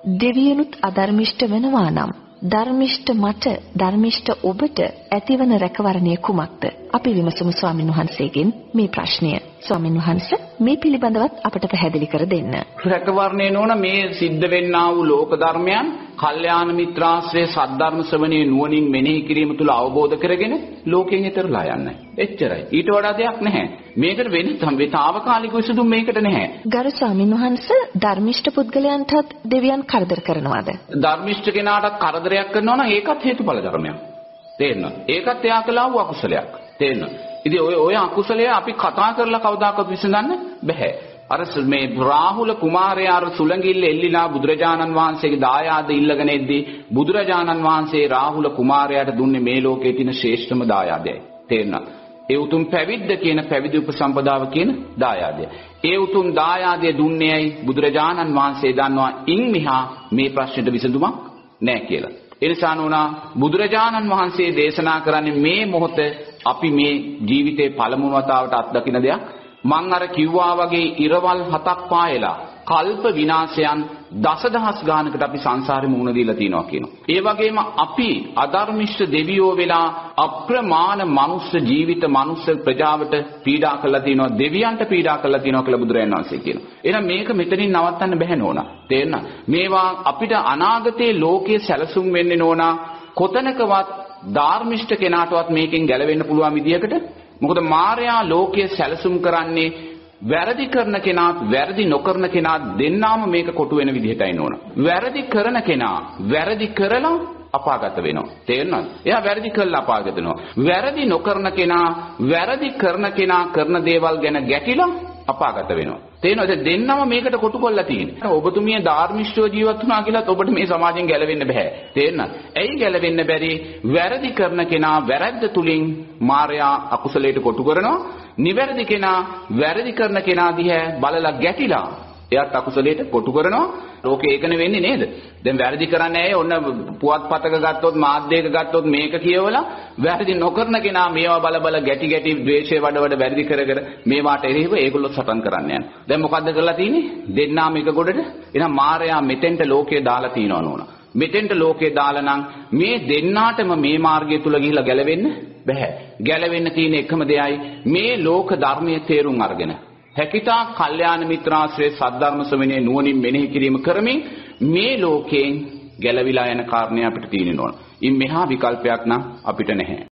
දෙවියනුත් අධර්මිෂ්ඨ වෙනවා නම් ධර්මිෂ්ඨ මට ධර්මිෂ්ඨ ඔබට ඇතිවන රැකවරණය කුමක්ද? අපි විමසමු ස්වාමින් වහන්සේගෙන් මේ ප්‍රශ්නය. ස්වාමින් වහන්සේ මේ පිළිබඳවත් අපට පැහැදිලි කර දෙන්න. රැකවරණය නොවන මේ සිද්ධ වෙන්නා වූ ලෝක ධර්මයන් කල්යාණ මිත්‍රාශ්‍රයේ සද්ධර්ම ශ්‍රවණයේ නුවණින් මෙනෙහි කිරීම තුළ අවබෝධ කරගෙන ලෝකයෙන් ඈතරලා යන්නයි. එච්චරයි. ඊට වඩා දෙයක් නැහැ. මේකට වෙන තාවකාලික විසඳුම් මේකට නැහැ. ගරු ස්වාමින් වහන්සේ ධර්මිෂ්ඨ පුද්ගලයන්ටත් දෙවියන් කරදර කරනවාද? ධර්මිෂ්ඨ කෙනාට කරදරයක් කරනවා නම් ඒකත් හේතුඵල ධර්මයක්. තේරෙනවද? ඒකත් එයා කළා වූ අකුසලයක්. තේරෙනවද? ඉතින් ඔය අකුසලය අපි කතා කරලා කවදාකවත් විසඳන්න බෑ. අර මේ රාහුල කුමාරයා අර සුළඟිල්ල එල්ලිලා බුදුරජාණන් වහන්සේගේ දායාද ඉල්ලගෙන එද්දී බුදුරජාණන් වහන්සේ රාහුල කුමාරයාට දුන්නේ මේ ලෝකයේ තියෙන ශ්‍රේෂ්ඨම දායාදයයි. තේරෙනවද? ඒ උතුම් පැවිද්ද කියන පැවිදි උපසම්පදාව කියන දායාදය. ඒ උතුම් දායාදය දුන්නේයි බුදුරජාණන් වහන්සේ දන්නවා ඉන් මෙහා මේ ප්‍රශ්නෙට විසඳුමක් නැහැ කියලා. ඒ නිසා නෝනා බුදුරජාණන් වහන්සේ දේශනා කරන්නේ මේ මොහොත අපි මේ ජීවිතේ පළමු වතාවට අත්දකින දෙයක්. මං අර කිව්වා වගේ ඉරවල් 7ක් පායලා කල්ප විනාශයන් දසදහස් ගානකට අපි සංසාරේ මුහුණ දීලා තිනවා කියනවා. ඒ වගේම අපි අධර්මිෂ්ඨ දෙවියෝ වෙලා අප්‍රමාණ මනුස්ස ජීවිත මනුස්ස ප්‍රජාවට පීඩා කළා තිනවා, දෙවියන්ට පීඩා කළා තිනවා කියලා බුදුරජාණන් වහන්සේ කියනවා. එහෙනම් මේක මෙතනින් නවත්තන්න බැහැ නෝනා. තේරෙනවද? මේවා අපිට අනාගතයේ ලෝකයේ සැලසුම් වෙන්නේ නෝනා කොතනකවත් ධාර්මිෂ්ඨ කෙනාටවත් මේකෙන් ගැලවෙන්න පුළුවන් විදියකට. මොකද මායя ලෝකයේ සැලසුම් කරන්නේ වැරදි කරන කෙනාත් වැරදි නොකරන කෙනාත් දෙන්නාම මේක කොටු වෙන විදිහටයි නෝන. වැරදි කරන කෙනා වැරදි කරලා අපාගත වෙනවා. තේරෙනවද? එයා වැරදි කළා අපාගත වෙනවා. වැරදි නොකරන කෙනා වැරදි කරන කෙනා කරන දේවල් ගැන ගැටිලා අපාගත වෙනවා. තේරෙනවද? දෙන්නම මේකට කොටු කරලා තියෙන්නේ. ඔබතුමිය ධාර්මිෂ්ඨව ජීවත් වුණා කියලාත් ඔබට මේ සමාජයෙන් ගැලවෙන්න බෑ. තේරෙනවද? ඇයි ගැලවෙන්න බැරි? වැරදි කරන කෙනා වැරද්ද තුලින් මායя අකුසලයට කොටු කරනවා. නිවැරදි කෙනා වැරදි කරන කෙනා දිහා බලලා ගැටිලා එයාත් අකුසලයට කොටු කරනවා. ලෝකේ ඒකනේ වෙන්නේ නේද? දැන් වැරදි කරන්නේ ඇයි? ඔන්න පුවත්පතක ගත්තොත් මාධ්‍යයක ගත්තොත් මේක කියවලා වැරදි නොකරන කෙනා මේවා බල බල ගැටි ගැටි ද්වේෂය වඩ වැරදි කර කර මේවාට එරෙහිව ඒගොල්ලෝ සටන් කරන්න යනවා. දැන් මොකද්ද කරලා තියෙන්නේ? දෙන්නාම එක ගොඩට. එහෙනම් මායя මෙතෙන්ට ලෝකේ දාලා තියනවා නෝනා. මෙතෙන්ට ලෝකේ දාලා නම් මේ දෙන්නාටම මේ මාර්ගය තුල ගිහිලා ගැලවෙන්න බෑ. ගැලවෙන්න තියෙන එකම දෙයයි මේ ලෝක ධර්මයේ තේරුම් අරගෙන හැකිතා කල්යාණ මිත්‍රාශ්‍රයේ සද්ධර්ම ශ්‍රවණයේ නුවණින් මෙනෙහි කිරීම කරමින් මේ ලෝකයෙන් ගැලවිලා යන කාරණේ අපිට තියෙන්න ඕන. ඉන් මෙහා විකල්පයක් නම් අපිට නැහැ.